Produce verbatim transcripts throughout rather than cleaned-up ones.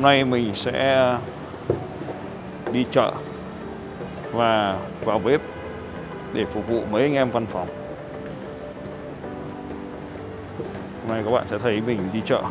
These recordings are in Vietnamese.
Hôm nay mình sẽ đi chợ và vào bếp để phục vụ mấy anh em văn phòng. Hôm nay các bạn sẽ thấy mình đi chợ.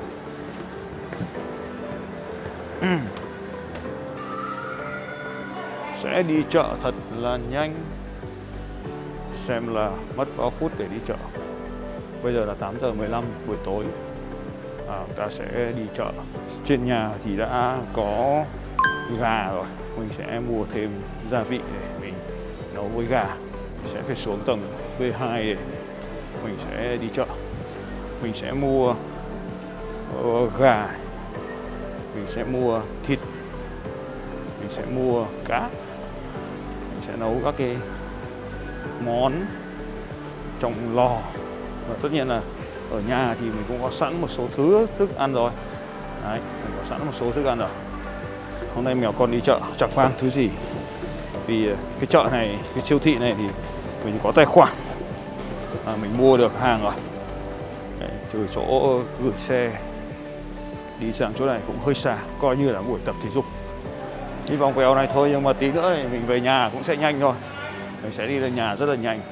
Sẽ đi chợ thật là nhanh. Xem là mất bao phút để đi chợ. Bây giờ là tám giờ mười lăm buổi tối. À, ta sẽ đi chợ. Trên nhà thì đã có gà rồi. Mình sẽ mua thêm gia vị để mình nấu với gà. Mình sẽ phải xuống tầng B hai để mình sẽ đi chợ. Mình sẽ mua uh, gà. Mình sẽ mua thịt. Mình sẽ mua cá. Mình sẽ nấu các cái món trong lò. Và tất nhiên là ở nhà thì mình cũng có sẵn một số thứ thức ăn rồi. Đấy, mình có sẵn một số thức ăn rồi. Hôm nay mèo con đi chợ chẳng mang thứ gì. Vì cái chợ này, cái siêu thị này thì mình có tài khoản à, mình mua được hàng rồi. Đấy, từ chỗ gửi xe đi sang chỗ này cũng hơi xa, coi như là buổi tập thể dục. Đi vòng vèo này thôi, nhưng mà tí nữa thì mình về nhà cũng sẽ nhanh thôi. Mình sẽ đi lên nhà rất là nhanh.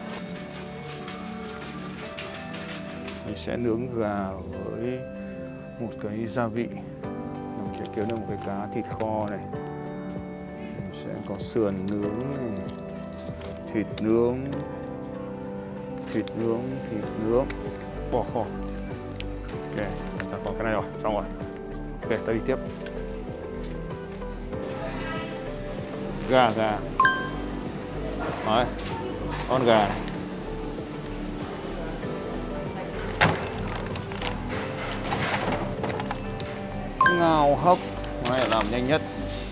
Mình sẽ nướng gà với một cái gia vị. Mình sẽ kiếm được một cái cá thịt kho này. Mình sẽ có sườn nướng này, thịt nướng, thịt nướng, thịt nướng, bò kho. Ok, ta có cái này rồi, xong rồi. Ok, ta đi tiếp. Gà, gà. Đấy, con gà này. Ngao hấp, này làm nhanh nhất.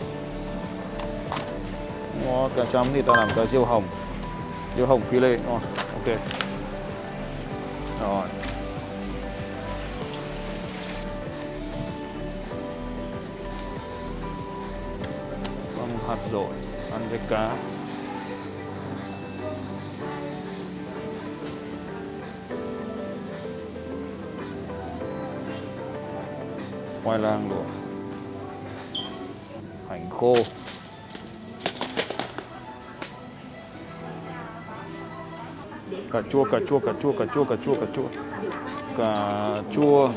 Có cà chấm thì ta làm cả riêu hồng, riêu hồng phi lê, ngon. Ok. Rồi. Con hạt dổi ăn với cá. Khoai lang luộc, hành khô, cà chua, cà chua, cà chua, cà chua, cà chua, cà chua, cà chua,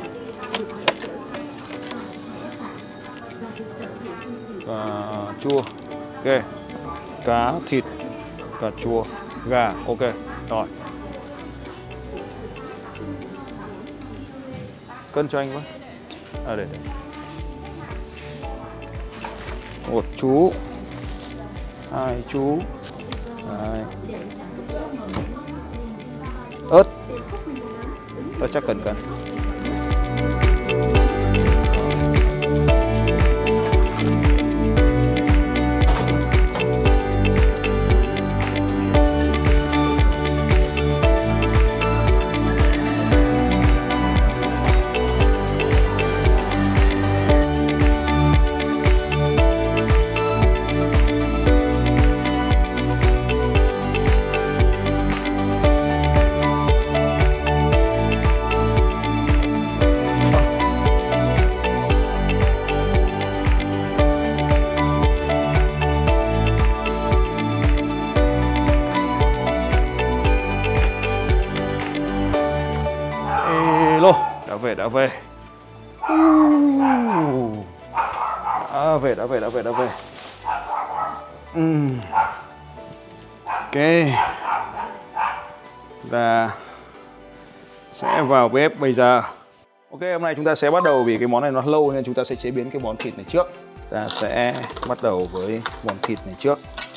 cà chua, ok, cá, thịt, cà chua, gà, ok, rồi. Cân cho anh quá. À đây, đây. Một chú, hai chú, hai. Ớt, ớt chắc cần cần. Đã về, đã về. Đã về, đã về, đã về, đã về. Uhm. Ok. Ta sẽ vào bếp bây giờ. Ok, hôm nay chúng ta sẽ bắt đầu vì cái món này nó lâu nên chúng ta sẽ chế biến cái món thịt này trước. Ta sẽ bắt đầu với món thịt này trước.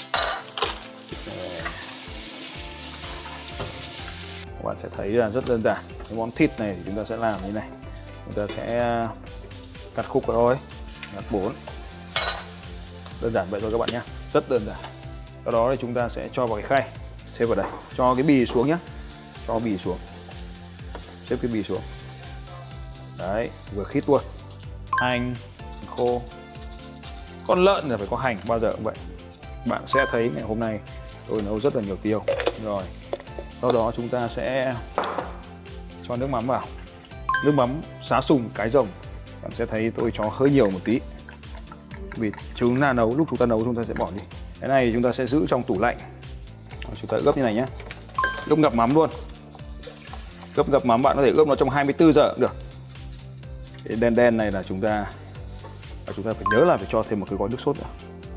Các bạn sẽ thấy là rất đơn giản. Cái món thịt này thì chúng ta sẽ làm như này. Chúng ta sẽ cắt khúc vào thôi, cắt bốn. Đơn giản vậy thôi các bạn nhé, rất đơn giản. Sau đó thì chúng ta sẽ cho vào cái khay, xếp vào đây, cho cái bì xuống nhé, cho bì xuống, xếp cái bì xuống. Đấy, vừa khít luôn. Hành khô, con lợn là phải có hành bao giờ cũng vậy. Bạn sẽ thấy ngày hôm nay tôi nấu rất là nhiều tiêu. Rồi, sau đó chúng ta sẽ cho nước mắm vào. Nước mắm xá sùng cái rồng. Bạn sẽ thấy tôi cho hơi nhiều một tí, vì chúng ta nấu, lúc chúng ta nấu chúng ta sẽ bỏ đi. Cái này chúng ta sẽ giữ trong tủ lạnh. Chúng ta ướp như này nhé, ướp ngập mắm luôn. Ướp ngập mắm bạn có thể ướp nó trong hai mươi tư giờ cũng được. Cái đen đen này là chúng ta và chúng ta phải nhớ là phải cho thêm một cái gói nước sốt nữa.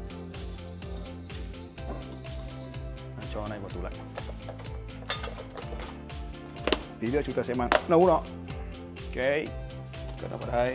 Cho này vào tủ lạnh. Tí nữa chúng ta sẽ mang nấu nó. Ok, cất nó vào đây.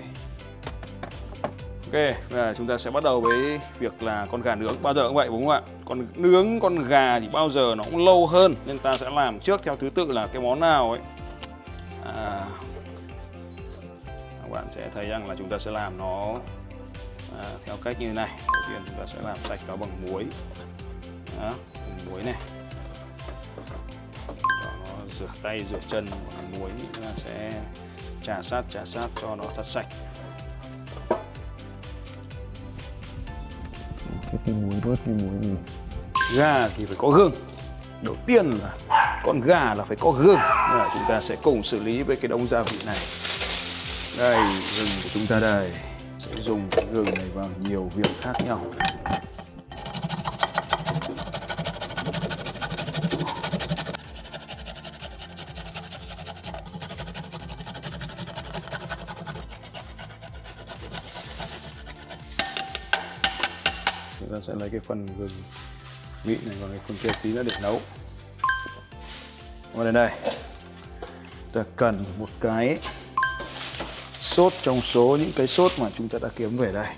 Ok, và chúng ta sẽ bắt đầu với việc là con gà nướng. Bao giờ cũng vậy đúng không ạ? Còn nướng con gà thì bao giờ nó cũng lâu hơn, nên ta sẽ làm trước theo thứ tự là cái món nào ấy. À, các bạn sẽ thấy rằng là chúng ta sẽ làm nó à, theo cách như thế này. Đầu tiên chúng ta sẽ làm sạch nó bằng muối. Đó, bằng muối này. Cho nó rửa tay, rửa chân bằng muối, chúng ta sẽ chà sát, chà sát cho nó thật sạch. Cái muối bớt cái muối gì? Gà thì phải có gương. Đầu tiên là con gà là phải có gương. Nên là chúng ta sẽ cùng xử lý với cái đống gia vị này. Đây, gừng của chúng ta đây. Sẽ dùng cái gừng này vào nhiều việc khác nhau. Chúng ta sẽ lấy cái phần gừng mịn này và cái phần kia xí nữa để nấu. Và đến đây ta cần một cái sốt trong số những cái sốt mà chúng ta đã kiếm về đây.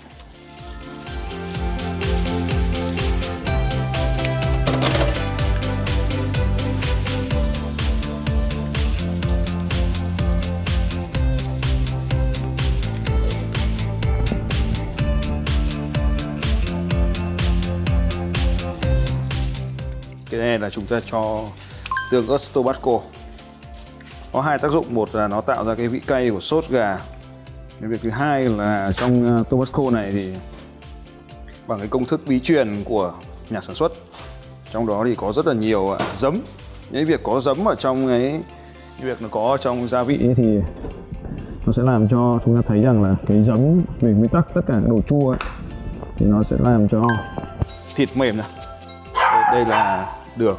Cái này là chúng ta cho tương ớt Tabasco. Có hai tác dụng, một là nó tạo ra cái vị cay của sốt gà. Cái việc thứ hai là trong Tabasco này thì bằng cái công thức bí truyền của nhà sản xuất, trong đó thì có rất là nhiều giấm. Những việc có giấm ở trong cái, cái việc nó có trong gia vị ấy thì nó sẽ làm cho chúng ta thấy rằng là cái giấm về nguyên tắc tất cả các đồ chua ấy, thì nó sẽ làm cho thịt mềm này. Đây, đây là đường.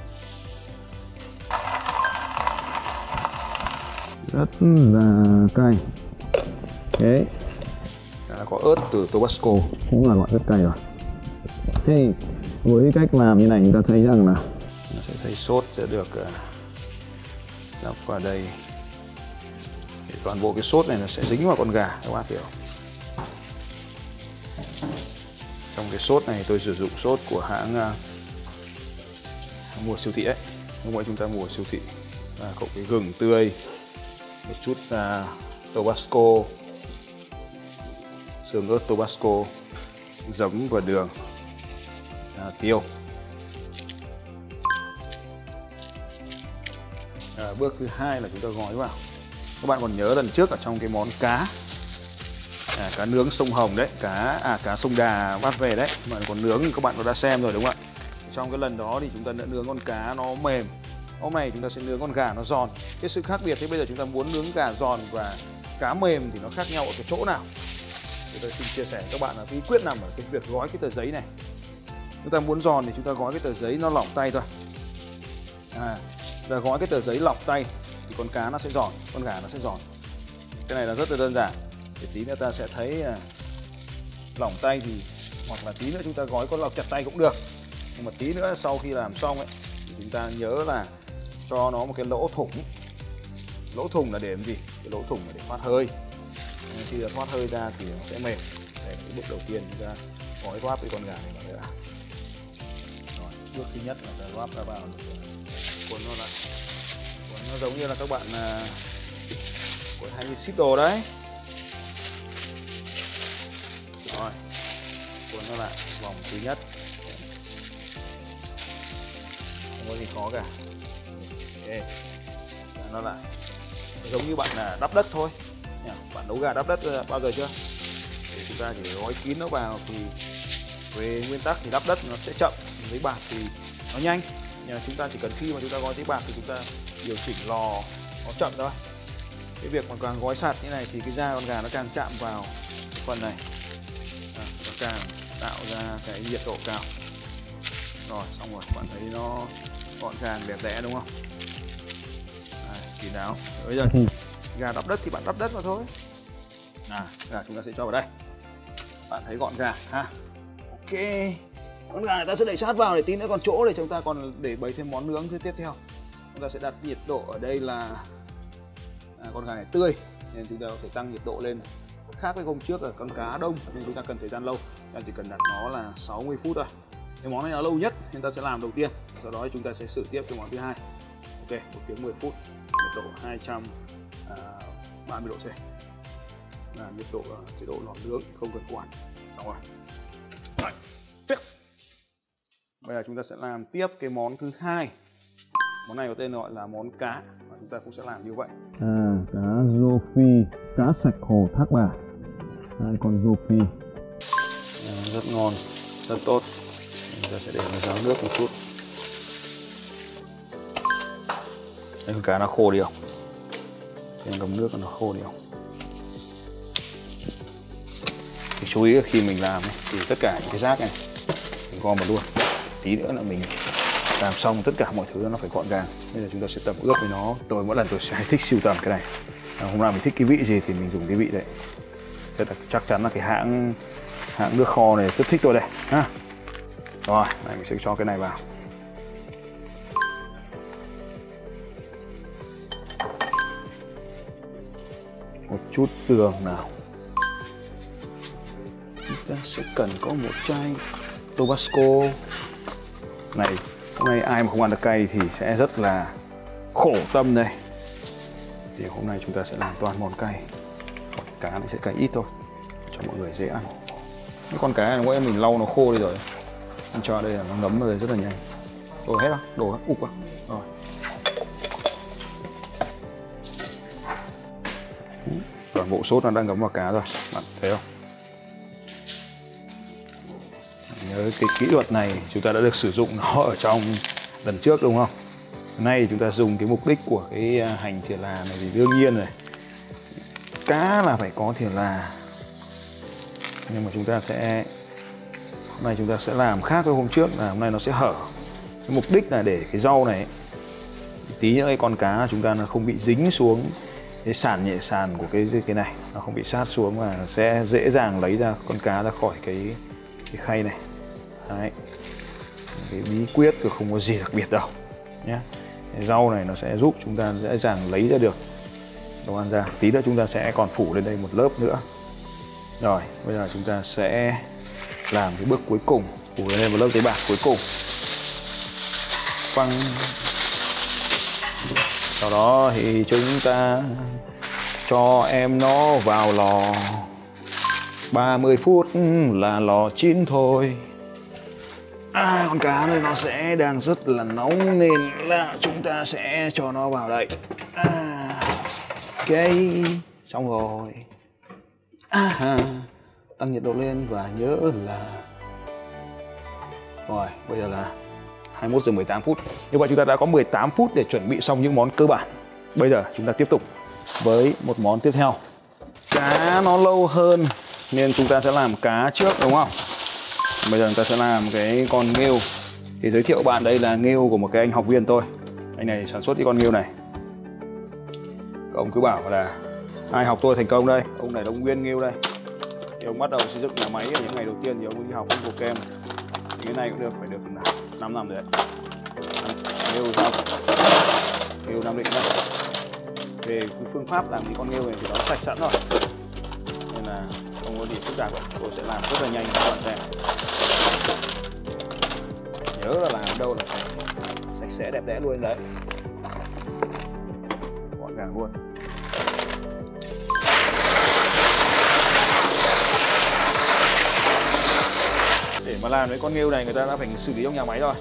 Rất là cay. Đấy, đã có ớt từ Tabasco cũng là loại rất cay rồi. Thế với cách làm như này chúng ta thấy rằng là nó sẽ thấy sốt sẽ được đắp vào đây. Để toàn bộ cái sốt này nó sẽ dính vào con gà các bạn hiểu. Trong cái sốt này tôi sử dụng sốt của hãng uh, mua siêu thị ấy. Lúc nãy chúng ta mua siêu thị à, cộng cái gừng tươi, một chút uh, Tabasco, xương ớt Tabasco, giấm và đường, à, tiêu. À, bước thứ hai là chúng ta gói vào. Các bạn còn nhớ lần trước ở trong cái món cá à, cá nướng sông Hồng đấy, cá à cá sông Đà bắt về đấy, mà còn nướng các bạn đã xem rồi đúng không ạ? Trong cái lần đó thì chúng ta đã nướng con cá nó mềm. Hôm nay chúng ta sẽ nướng con gà nó giòn. Cái sự khác biệt thế bây giờ chúng ta muốn nướng gà giòn và cá mềm thì nó khác nhau ở cái chỗ nào? Thì tôi xin chia sẻ với các bạn là bí quyết nằm ở cái việc gói cái tờ giấy này. Chúng ta muốn giòn thì chúng ta gói cái tờ giấy nó lỏng tay thôi. À, ta gói cái tờ giấy lỏng tay thì con cá nó sẽ giòn, con gà nó sẽ giòn. Cái này là rất là đơn giản. Để tí nữa ta sẽ thấy à, lỏng tay thì hoặc là tí nữa chúng ta gói con lọc chặt tay cũng được. Nhưng mà tí nữa sau khi làm xong ấy thì chúng ta nhớ là cho nó một cái lỗ thủng. Lỗ thủng là để làm gì? Cái lỗ thủng là để thoát hơi. Khi là thoát hơi ra thì nó sẽ mềm. Đấy, cái bước đầu tiên chúng ta gói wrap cái con gà này vào đây đã. Rồi, bước thứ nhất là ta wrap ra vào, cuốn nó lại. Cuốn nó giống như là các bạn cuốn hay như ship đồ đấy. Rồi, cuốn nó lại vòng thứ nhất. Không có gì khó cả. Ok, nó lại giống như bạn là đắp đất thôi. Bạn nấu gà đắp đất bao giờ chưa? Thì chúng ta chỉ gói kín nó vào thì về nguyên tắc thì đắp đất nó sẽ chậm, giấy bạc thì nó nhanh. Nhưng mà chúng ta chỉ cần khi mà chúng ta gói giấy bạc thì chúng ta điều chỉnh lò nó chậm thôi. Ok, cái việc mà càng gói sạt như này thì cái da con gà nó càng chạm vào cái phần này, à, nó càng tạo ra cái nhiệt độ cao. Rồi xong rồi, bạn thấy nó gọn gàng đẹp đẽ đúng không? Đây, kín đáo. Bây giờ gà đắp đất thì bạn đắp đất vào thôi. À, gà chúng ta sẽ cho vào đây. Bạn thấy gọn gàng ha. Ok. Con gà này ta sẽ đẩy sát vào để tí nữa còn chỗ để chúng ta còn để bày thêm món nướng thứ tiếp theo. Chúng ta sẽ đặt nhiệt độ ở đây là à, con gà này tươi nên chúng ta có thể tăng nhiệt độ lên. Khác với hôm trước là con cá đông nên chúng ta cần thời gian lâu. Ta chỉ cần đặt nó là sáu mươi phút thôi. Cái món này nó lâu nhất nên ta sẽ làm đầu tiên. Sau đó chúng ta sẽ xử tiếp cái món thứ hai. Ok, một tiếng mười phút, nhiệt độ hai trăm ba mươi độ C. Là nhiệt độ chế độ lò nướng không cần quản. Xong rồi. Rồi, tiếp. Bây giờ chúng ta sẽ làm tiếp cái món thứ hai. Món này có tên gọi là món cá và chúng ta cũng sẽ làm như vậy. À, cá rô phi, cá sạch hồ Thác Bà. Hai con rô phi. À, rất ngon, rất tốt. Chúng ta sẽ để nó ráo nước một chút. Đây, con cá nó khô đi không? Em ngấm nước nó khô đi không? Thì chú ý khi mình làm ấy, thì tất cả những cái rác này mình gom vào luôn. Tí nữa là mình làm xong tất cả mọi thứ nó phải gọn gàng. Bây giờ chúng ta sẽ tập ướp với nó. Tôi mỗi lần tôi sẽ thích sưu tầm cái này. À, hôm nào mình thích cái vị gì thì mình dùng cái vị đấy. Thế là chắc chắn là cái hãng hãng nước kho này rất thích tôi đây ha. Rồi, này mình sẽ cho cái này vào. Một chút đường nào. Chúng ta sẽ cần có một chai Tabasco. Này, hôm nay ai mà không ăn được cay thì sẽ rất là khổ tâm đây. Thì hôm nay chúng ta sẽ làm toàn món cay. Cá này sẽ cay ít thôi cho mọi người dễ ăn. Cái con cá này mỗi mình lau nó khô đi rồi. Anh cho đây là nó ngấm vào đây rất là nhanh. Đổ hết không? Đổ hết, ục vào. Rồi. Toàn bộ sốt nó đang ngấm vào cá rồi, bạn thấy không? Nhớ cái kỹ thuật này chúng ta đã được sử dụng nó ở trong lần trước đúng không? Nay chúng ta dùng cái mục đích của cái hành thìa là này thì đương nhiên rồi. Cá là phải có thìa là. Nhưng mà chúng ta sẽ hôm nay chúng ta sẽ làm khác với hôm trước là hôm nay nó sẽ hở. Cái mục đích là để cái rau này tí nữa cái con cá chúng ta nó không bị dính xuống cái sàn nhẹ sàn của cái cái này, nó không bị sát xuống và sẽ dễ dàng lấy ra con cá ra khỏi cái cái khay này. Đấy. Cái bí quyết thì không có gì đặc biệt đâu nhé. Cái rau này nó sẽ giúp chúng ta dễ dàng lấy ra được đồ ăn ra. Tí nữa chúng ta sẽ còn phủ lên đây một lớp nữa. Rồi, bây giờ chúng ta sẽ làm cái bước cuối cùng, phủ lên một lớp giấy bạc cuối cùng. Quăng. Sau đó thì chúng ta cho em nó vào lò. ba mươi phút là lò chín thôi. À, con cá này nó sẽ đang rất là nóng nên là chúng ta sẽ cho nó vào đây. À, ok, xong rồi. À, tăng nhiệt độ lên và nhớ là rồi, bây giờ là hai mươi mốt giờ mười tám phút. Như vậy chúng ta đã có mười tám phút để chuẩn bị xong những món cơ bản. Bây giờ chúng ta tiếp tục với một món tiếp theo. Cá nó lâu hơn nên chúng ta sẽ làm cá trước đúng không? Bây giờ chúng ta sẽ làm cái con nghêu. Thì giới thiệu bạn đây là nghêu của một cái anh học viên tôi. Anh này sản xuất cái con nghêu này. Ông cứ bảo là ai học tôi thành công đây. Ông này là ông Nguyên Nghêu đây. Thì ông bắt đầu xây dựng nhà máy ở những ngày đầu tiên thì ông đi học ông bộ kem. Thì cái này cũng được, phải được năm năm rồi đấy. Nghêu sao? Nghêu Nam Định đây. Về cái phương pháp làm cái con nghêu này thì nó sạch sẵn rồi. Nên là không có gì phức tạp. Tôi sẽ làm rất là nhanh cho các bạn xem. Nhớ là làm ở đâu là phải sạch sẽ đẹp đẽ luôn đấy. Gọn gàng luôn. Để mà làm cái con nghêu này người ta đã phải xử lý trong nhà máy rồi.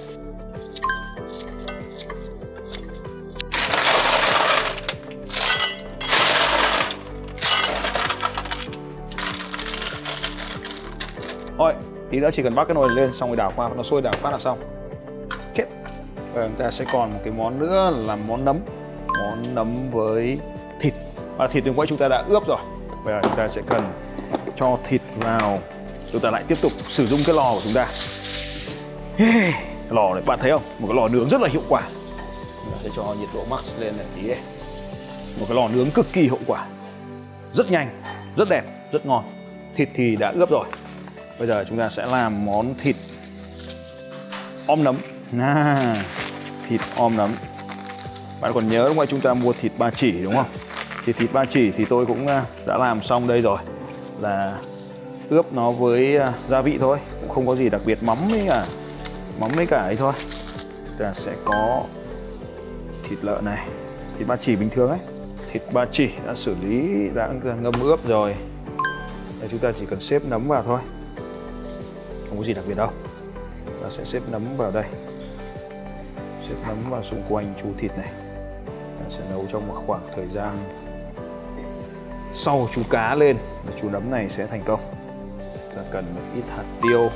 Thôi, tí nữa chỉ cần bắt cái nồi lên xong rồi đảo qua, nó sôi đảo phát là xong. Kết. Và chúng ta sẽ còn một cái món nữa là món nấm. Món nấm với thịt. Và thịt nướng quay chúng ta đã ướp rồi. Bây giờ chúng ta sẽ cần cho thịt vào. Chúng ta lại tiếp tục sử dụng cái lò của chúng ta. Lò này bạn thấy không? Một cái lò nướng rất là hiệu quả. Chúng ta sẽ cho nhiệt độ max lên này tí. Một cái lò nướng cực kỳ hiệu quả. Rất nhanh, rất đẹp, rất ngon. Thịt thì đã ướp rồi. Bây giờ chúng ta sẽ làm món thịt om nấm. À, thịt om nấm. Bạn còn nhớ đúng không? Chúng ta mua thịt ba chỉ đúng không? Thì thịt ba chỉ thì tôi cũng đã làm xong đây rồi. Là ướp nó với gia vị thôi, cũng không có gì đặc biệt, mắm với cả mắm với cả ấy thôi. Ta sẽ có thịt lợn này, thịt ba chỉ bình thường ấy, thịt ba chỉ đã xử lý, đã ngâm ướp rồi. Đây, chúng ta chỉ cần xếp nấm vào thôi, không có gì đặc biệt đâu. Ta sẽ xếp nấm vào đây, xếp nấm vào xung quanh chú thịt này. Ta sẽ nấu trong một khoảng thời gian sau chú cá lên để chú nấm này sẽ thành công. Ta cần một ít hạt tiêu.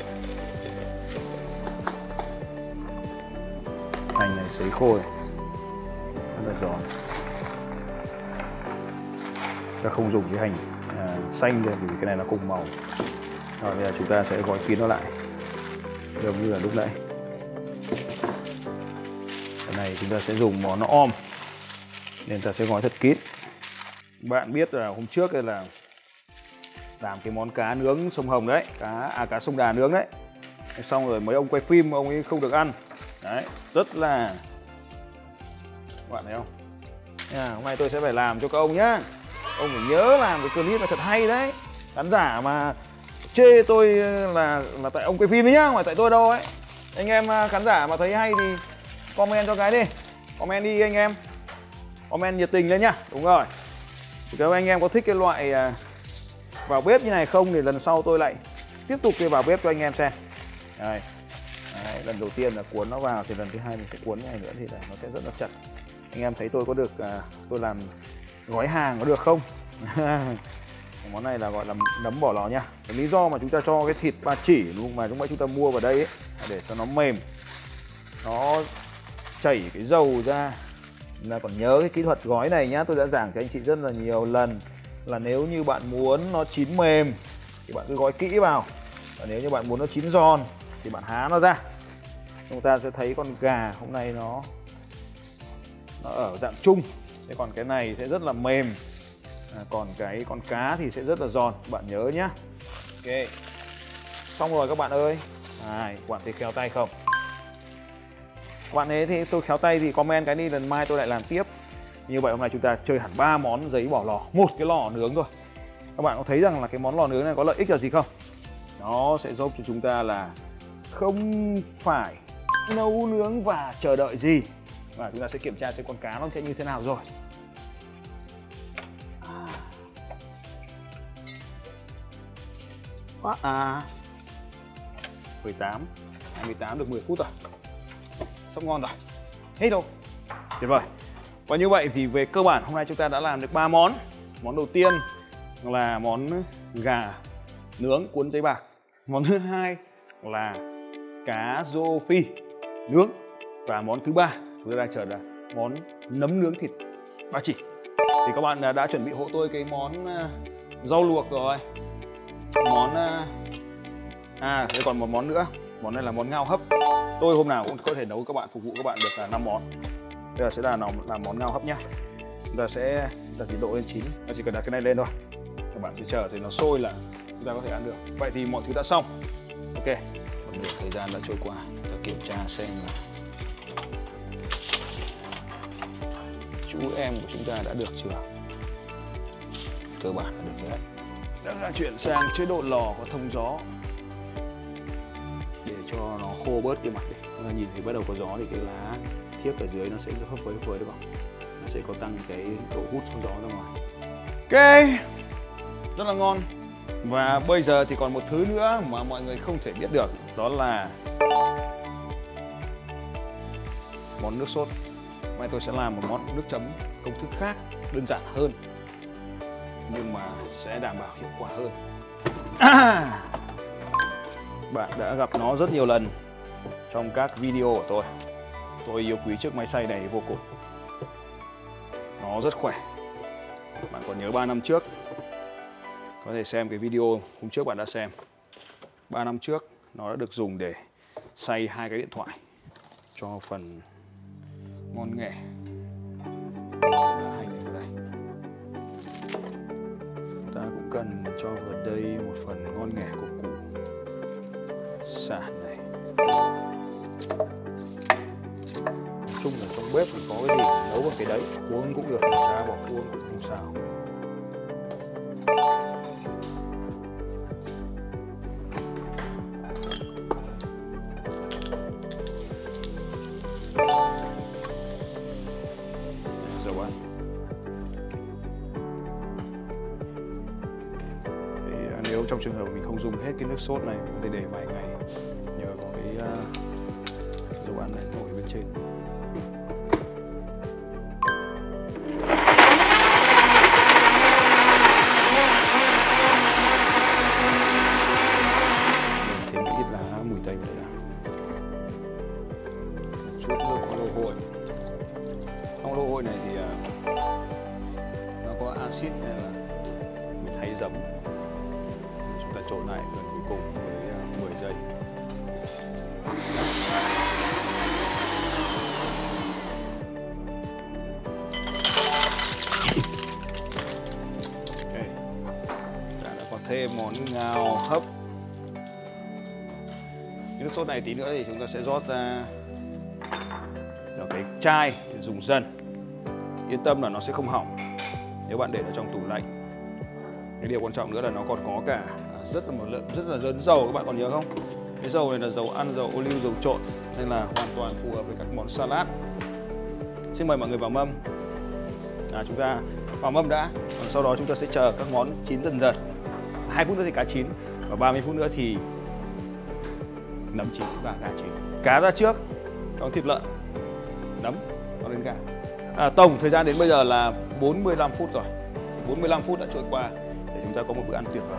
Hành này sấy khô này, rất là giòn. Ta không dùng cái hành à, xanh đây vì cái này nó cùng màu. Rồi bây giờ chúng ta sẽ gói kín nó lại giống như là lúc nãy. Cái này chúng ta sẽ dùng món nó om nên ta sẽ gói thật kín. Bạn biết là hôm trước đây là làm cái món cá nướng sông Hồng đấy, cá à cá sông Đà nướng đấy. Xong rồi mấy ông quay phim ông ấy không được ăn. Đấy, rất là, các bạn thấy không? À, hôm nay tôi sẽ phải làm cho các ông nhá. Ông phải nhớ làm cái clip là thật hay đấy. Khán giả mà chê tôi là là tại ông quay phim đấy nhá, không phải tại tôi đâu ấy. Anh em khán giả mà thấy hay thì comment cho cái đi, comment đi anh em, comment nhiệt tình lên nhá. Đúng rồi. Nếu anh em có thích cái loại vào bếp như này không thì lần sau tôi lại tiếp tục cái vào bếp cho anh em xem. Đây. Đấy, lần đầu tiên là cuốn nó vào thì lần thứ hai mình sẽ cuốn này nữa thì là nó sẽ rất là chặt. Anh em thấy tôi có được à, tôi làm gói hàng có được không? Món này là gọi là nấm bỏ lò nha. Cái lý do mà chúng ta cho cái thịt ba chỉ luôn mà lúc nãy chúng ta mua vào đây ấy, để cho nó mềm, nó chảy cái dầu ra. Là còn nhớ cái kỹ thuật gói này nhá, tôi đã giảng cho anh chị rất là nhiều lần, là nếu như bạn muốn nó chín mềm thì bạn cứ gói kỹ vào, và nếu như bạn muốn nó chín giòn thì bạn há nó ra. Chúng ta sẽ thấy con gà hôm nay nó nó ở dạng chung, thế còn cái này sẽ rất là mềm, à, còn cái con cá thì sẽ rất là giòn, bạn nhớ nhá. Ok, xong rồi các bạn ơi. À, các bạn thấy khéo tay không? Các bạn ấy thì tôi khéo tay thì comment cái đi, lần mai tôi lại làm tiếp. Như vậy hôm nay chúng ta chơi hẳn ba món giấy bỏ lò, một cái lò nướng thôi. Các bạn có thấy rằng là cái món lò nướng này có lợi ích là gì không? Nó sẽ giúp cho chúng ta là không phải nấu nướng và chờ đợi gì, và chúng ta sẽ kiểm tra xem con cá nó sẽ như thế nào rồi. À, à. mười tám, hai mươi tám được mười phút rồi. Sắp ngon rồi. Hết rồi. Tuyệt vời. Và như vậy thì về cơ bản hôm nay chúng ta đã làm được ba món. Món đầu tiên là món gà nướng cuốn giấy bạc. Món thứ hai là cá rô phi nướng. Và món thứ ba chúng ta đang chờ là món nấm nướng thịt ba chỉ. Thì các bạn đã chuẩn bị hộ tôi cái món rau luộc rồi. Món à đây còn một món nữa. Món này là món ngao hấp. Tôi hôm nào cũng có thể nấu các bạn, phục vụ các bạn được là năm món. Bây giờ sẽ là làm, làm món ngao hấp nhá. Chúng ta sẽ đặt nhiệt độ lên chín. Chúng chỉ cần đặt cái này lên thôi. Các bạn sẽ chờ thì nó sôi là chúng ta có thể ăn được. Vậy thì mọi thứ đã xong. Ok. Một nửa thời gian đã trôi qua. Chúng ta kiểm tra xem là chú em của chúng ta đã được chưa. Cơ bản là được rồi đấy. Đã chuyển sang chế độ lò có thông gió để cho nó khô bớt cái mặt đi. Chúng ta nhìn thấy bắt đầu có gió thì cái lá thiếc ở dưới nó sẽ hấp với với được không? Nó sẽ có tăng cái độ hút trong gió ra ngoài. Ok, rất là ngon. Và bây giờ thì còn một thứ nữa mà mọi người không thể biết được, đó là món nước sốt. Mai tôi sẽ làm một món nước chấm công thức khác, đơn giản hơn nhưng mà sẽ đảm bảo hiệu quả hơn. À, bạn đã gặp nó rất nhiều lần trong các video của tôi. Tôi yêu quý chiếc máy xay này vô cùng. Nó rất khỏe, Bạn còn nhớ ba năm trước, có thể xem cái video hôm trước bạn đã xem. ba năm trước nó đã được dùng để xay hai cái điện thoại. Cho phần ngon nghẻ hành vào đây. Ta cũng cần cho vào đây một phần ngon nghẻ của củ sả này. Nói chung là trong bếp có cái gì nấu bằng cái đấy, cuống cũng được, ra bỏ cuống cũng không sao. Dầu ăn. Thì nếu trong trường hợp mình không dùng hết cái nước sốt này, mình có thể để vài ngày nhờ có cái uh, dầu ăn này nổi bên trên. Thêm cái ít lá mùi tây vào đây nào. Chút nước có lô hội. Trong lô hội này thì uh, nó có axit nên là mình hay giấm. Chúng ta trộn lại lần cuối cùng với uh, mười giây. Okay. Ta đã có thêm món ngao hấp. Cái nước sốt này tí nữa thì chúng ta sẽ rót ra vào cái chai để dùng dần. Yên tâm là nó sẽ không hỏng nếu bạn để nó trong tủ lạnh. Cái điều quan trọng nữa là nó còn có cả rất là một lượng rất là lớn dầu, các bạn còn nhớ không? Cái dầu này là dầu ăn, dầu ô liu, dầu trộn nên là hoàn toàn phù hợp với các món salad. Xin mời mọi người vào mâm. À, chúng ta vào mâm đã, còn sau đó chúng ta sẽ chờ các món chín dần dần. hai phút nữa thì cá chín và ba mươi phút nữa thì nấm chín và gà chín. Cá ra trước, còn thịt lợn, nấm, còn đến gà. À, tổng thời gian đến bây giờ là bốn mươi lăm phút rồi. bốn mươi lăm phút đã trôi qua để chúng ta có một bữa ăn tuyệt vời.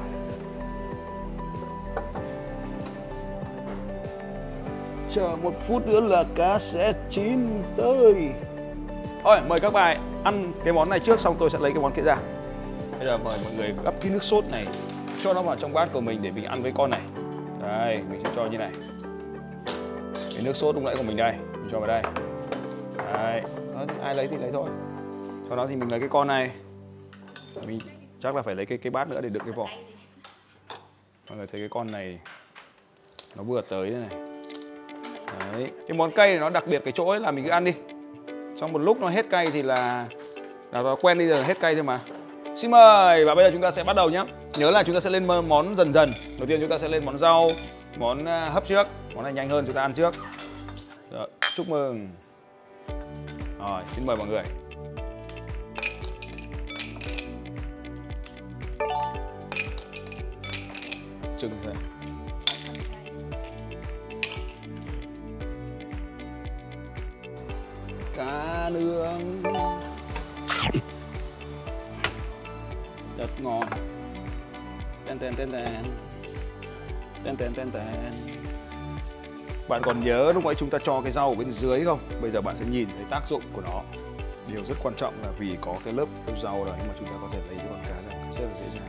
Chờ một phút nữa là cá sẽ chín tới. Rồi, mời các bạn ăn cái món này trước, xong tôi sẽ lấy cái món kia ra. Bây giờ mời mọi người gắp cái nước sốt này, cho nó vào trong bát của mình để mình ăn với con này. Đây, mình sẽ cho như này. Cái nước sốt lúc nãy của mình đây, mình cho vào đây. Đấy, ai lấy thì lấy thôi. Sau đó thì mình lấy cái con này. Mình chắc là phải lấy cái cái bát nữa để đựng cái vỏ. Mọi người thấy cái con này nó vừa tới đây này. Đấy, cái món cay này nó đặc biệt cái chỗ ấy là mình cứ ăn đi. Xong một lúc nó hết cay thì là là nó quen đi, giờ hết cay thôi mà. Xin mời, và bây giờ chúng ta sẽ bắt đầu nhé. Nhớ là chúng ta sẽ lên món dần dần. Đầu tiên chúng ta sẽ lên món rau, món hấp trước. Món này nhanh hơn, chúng ta ăn trước. Rồi, chúc mừng. Rồi, xin mời mọi người. Trưng thôi. Cá nướng rất ngon. Tên tên tên tên tên tên tên tên. Bạn còn nhớ lúc nãy chúng ta cho cái rau ở bên dưới không? Bây giờ bạn sẽ nhìn thấy tác dụng của nó. Điều rất quan trọng là vì có cái lớp rau đó nhưng mà chúng ta có thể lấy cái con cá ra rất là dễ dàng.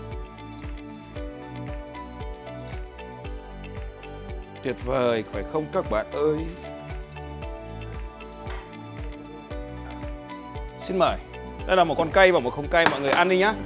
Tuyệt vời, phải không các bạn ơi? Xin mời. Đây là một con cay và một không cay, mọi người ăn đi nhá.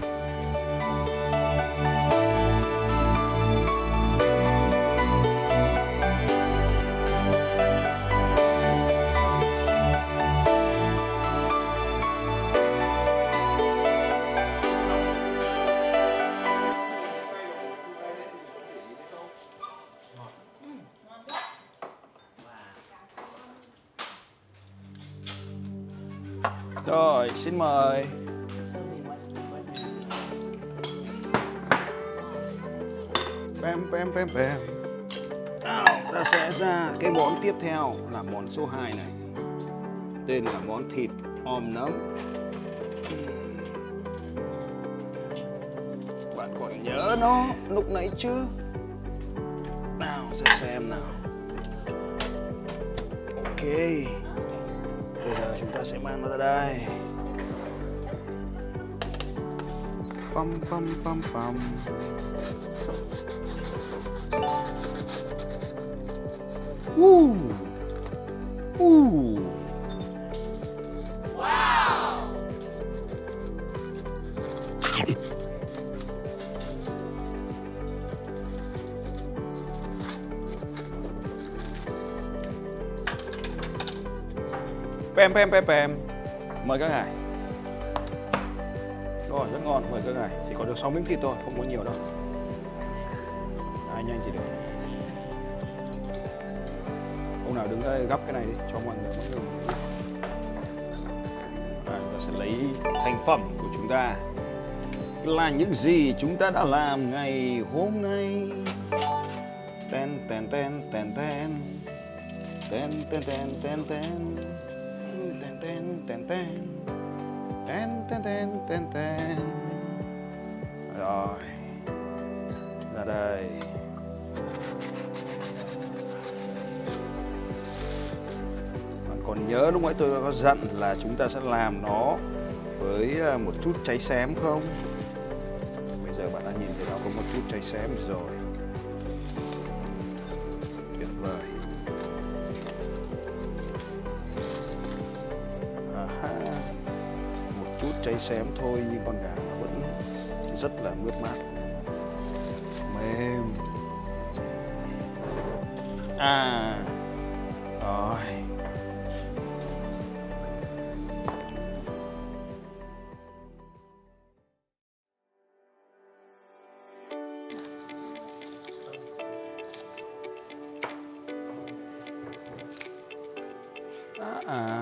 Rồi, xin mời. Pem pem pem pem. Nào, ta sẽ ra cái món tiếp theo là món số hai này. Tên là món thịt om nấm. Bạn còn nhớ nó lúc nãy chứ? Nào, ra xem nào. Ok. Bây giờ chúng ta sẽ mang nó ra đây. pam pam pam pam. Uh. Uh. Wow. Pem pem pem pem. Mời các ngài. Rồi, rất ngon, mời các ngài. Chỉ có được sáu miếng thịt thôi, không có nhiều đâu. Đấy, nhanh chỉ được. Ông nào đứng đây gắp cái này đi, cho mọi người mọi người. Đấy, ta sẽ lấy thành phẩm của chúng ta. Là những gì chúng ta đã làm ngày hôm nay. Ten ten ten ten ten. Ten ten ten ten ten. Ten ten ten ten. Ten ten ten ten ten. Rồi. Ra đây. Bạn còn nhớ lúc nãy tôi có dặn là chúng ta sẽ làm nó với một chút cháy xém không? Bây giờ bạn đã nhìn thấy nó có một chút cháy xém rồi. Tuyệt vời. À, một chút cháy xém thôi nhưng con gà nó vẫn rất là mướt mát, mềm. À, rồi. À, à.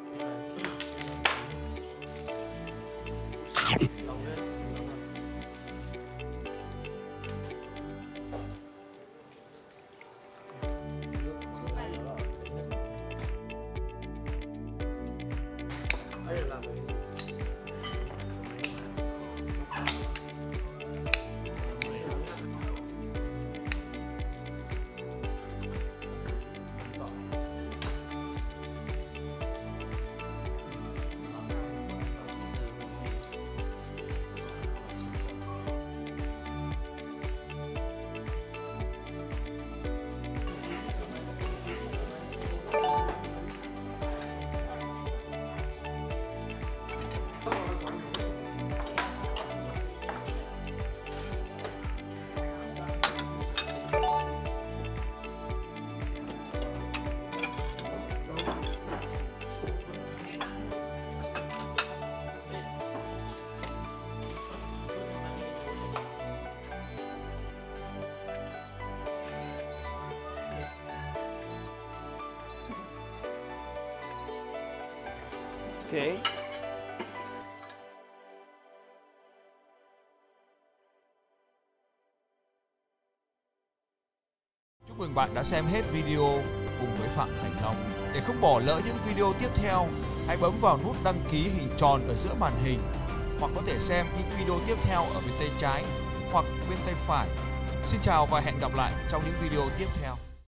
Okay. Chúc mừng bạn đã xem hết video cùng với Phạm Thành Long. Để không bỏ lỡ những video tiếp theo, hãy bấm vào nút đăng ký hình tròn ở giữa màn hình, hoặc có thể xem những video tiếp theo ở bên tay trái hoặc bên tay phải. Xin chào và hẹn gặp lại trong những video tiếp theo.